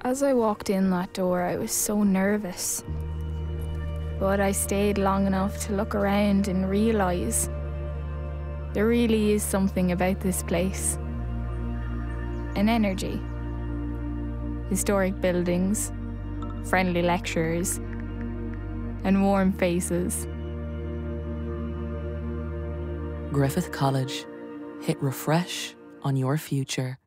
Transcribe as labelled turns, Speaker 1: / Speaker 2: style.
Speaker 1: As I walked in that door, I was so nervous. But I stayed long enough to look around and realise there really is something about this place. An energy. Historic buildings, friendly lecturers, and warm faces.
Speaker 2: Griffith College. Hit refresh on your future.